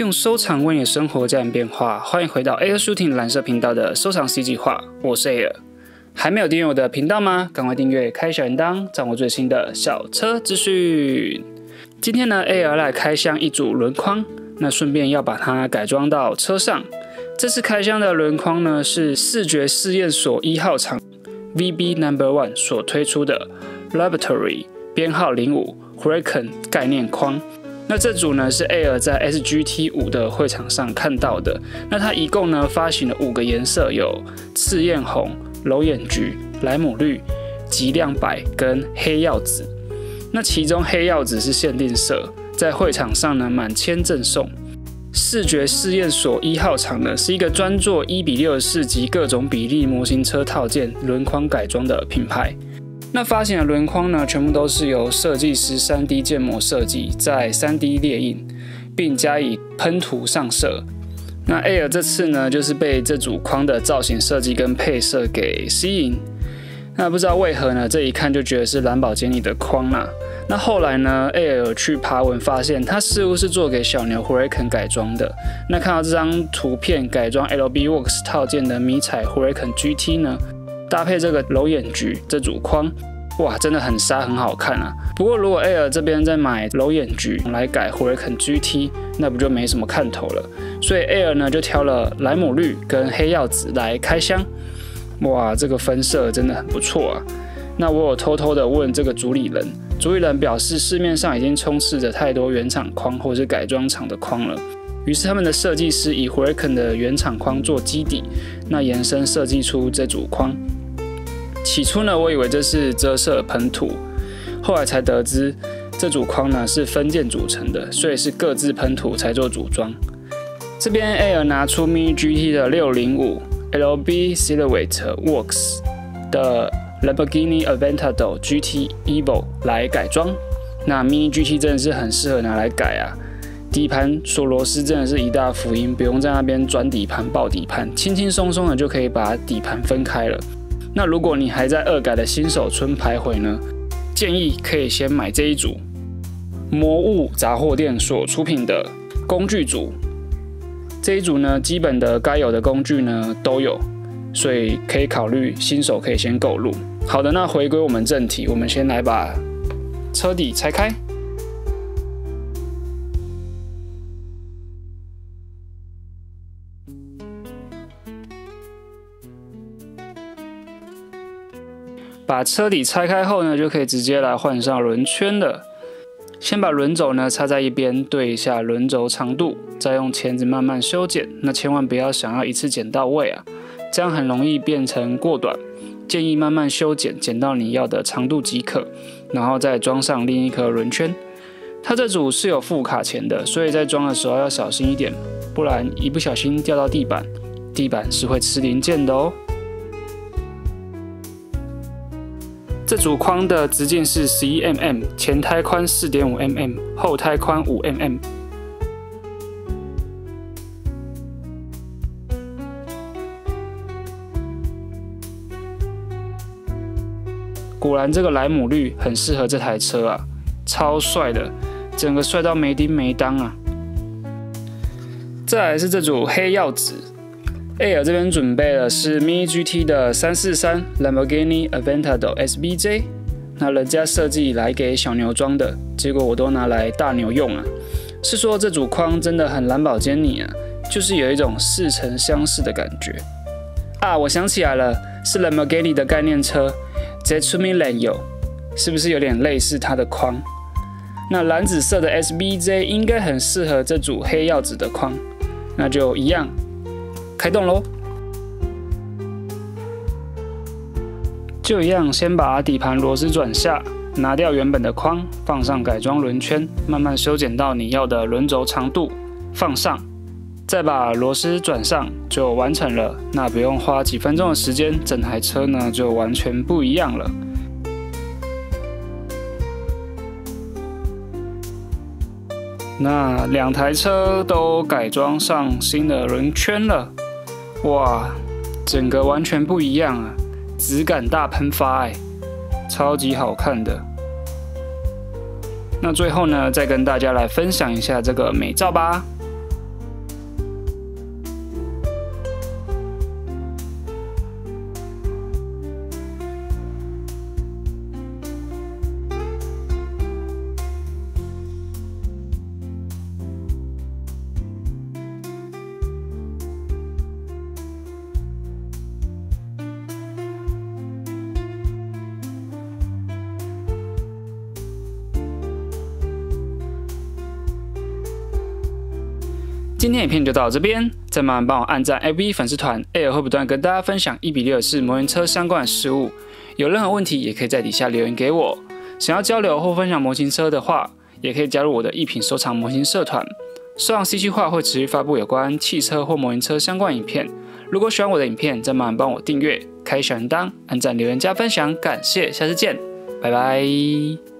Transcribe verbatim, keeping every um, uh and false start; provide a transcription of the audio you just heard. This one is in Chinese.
用收藏为你的生活加点变化，欢迎回到 Air Shooting 蓝色频道的收藏 C 计划，我是 Air。还没有订阅我的频道吗？赶快订阅，开小铃铛，掌握最新的小车资讯。今天呢 ，Air 来开箱一组轮框，那顺便要把它改装到车上。这次开箱的轮框呢，是视觉试验所一号厂 V B Number One 所推出的 Laboratory 编号零五 Huracan 概念框。那这组呢是 Air 在 S G T 五的会场上看到的。那它一共呢发行了五个颜色，有赤焰红、龙眼橘、莱姆绿、极亮白跟黑曜紫。那其中黑曜紫是限定色，在会场上呢满千赠送。视觉试验所一号厂呢是一个专做一比六十四及各种比例模型车套件轮框改装的品牌。那发行的轮框呢，全部都是由设计师 三 D 建模设计，在 三 D 列印，并加以喷涂上色。那 Air 这次呢，就是被这组框的造型设计跟配色给吸引。那不知道为何呢，这一看就觉得是兰博基尼的框啦。那后来呢 ，Air 有去爬文发现，它似乎是做给小牛 Huracan 改装的。那看到这张图片，改装 L B Works 套件的迷彩 Huracan G T 呢，搭配这个龙眼橘这组框，哇，真的很杀，很好看啊！不过如果 Air 这边再买龙眼橘来改 Huracan G T， 那不就没什么看头了。所以 Air 呢就挑了莱姆绿跟黑曜紫来开箱。哇，这个分色真的很不错啊！那我有偷偷的问这个主理人，主理人表示市面上已经充斥着太多原厂框或是改装厂的框了。于是他们的设计师以 Huracan 的原厂框做基底，那延伸设计出这组框。起初呢，我以为这是遮色喷涂，后来才得知这组框呢是分件组成的，所以是各自喷涂才做组装。这边 Air 拿出 Mini G T 的六零五 L B Silhouette Works 的 Lamborghini Aventador G T Evo 来改装。那 Mini G T 真的是很适合拿来改啊！底盘锁螺丝真的是一大福音，不用在那边转底盘、爆底盘，轻轻松松的就可以把底盘分开了。那如果你还在恶改的新手村徘徊呢，建议可以先买这一组魔物杂货店所出品的工具组。这一组呢，基本的该有的工具呢都有，所以可以考虑新手可以先购入。好的，那回归我们正题，我们先来把车底拆开。把车底拆开后呢，就可以直接来换上轮圈了。先把轮轴呢插在一边，对一下轮轴长度，再用钳子慢慢修剪。那千万不要想要一次剪到位啊，这样很容易变成过短。建议慢慢修剪，剪到你要的长度即可，然后再装上另一颗轮圈。它这组是有附卡钳的，所以在装的时候要小心一点，不然一不小心掉到地板，地板是会吃零件的哦。这组框的直径是 十一 公分， 前胎宽 四点五公分， 后胎宽 五公分。果然这个莱姆绿很适合这台车啊，超帅的，整个帅到没丁没当啊！再来是这组黑曜紫。Air 这边准备的是 Mini G T 的三四三 Lamborghini Aventador S B J， 那人家设计来给小牛装的，结果我都拿来大牛用啊！是说这组框真的很兰博基尼啊，就是有一种似曾相识的感觉啊！我想起来了，是 Lamborghini 的概念车 Zetsumilenyo， 是不是有点类似它的框？那蓝紫色的 S B J 应该很适合这组黑曜紫的框，那就一样。开动咯，就一样，先把底盘螺丝转下，拿掉原本的框，放上改装轮圈，慢慢修剪到你要的轮轴长度，放上，再把螺丝转上，就完成了。那不用花几分钟的时间，整台车呢就完全不一样了。那两台车都改装上新的轮圈了。哇，整个完全不一样啊！质感大喷发哎，超级好看的。那最后呢，再跟大家来分享一下这个美照吧。 今天影片就到这边，再麻烦帮我按赞 F B 粉丝团 ，Air 会不断跟大家分享一比六式模型车相关的事物。有任何问题也可以在底下留言给我。想要交流或分享模型车的话，也可以加入我的一品收藏模型社团。收藏 C 计划会持续发布有关汽车或模型车相关影片。如果喜欢我的影片，再麻烦帮我订阅、开小铃铛、按赞、留言、加分享，感谢，下次见，拜拜。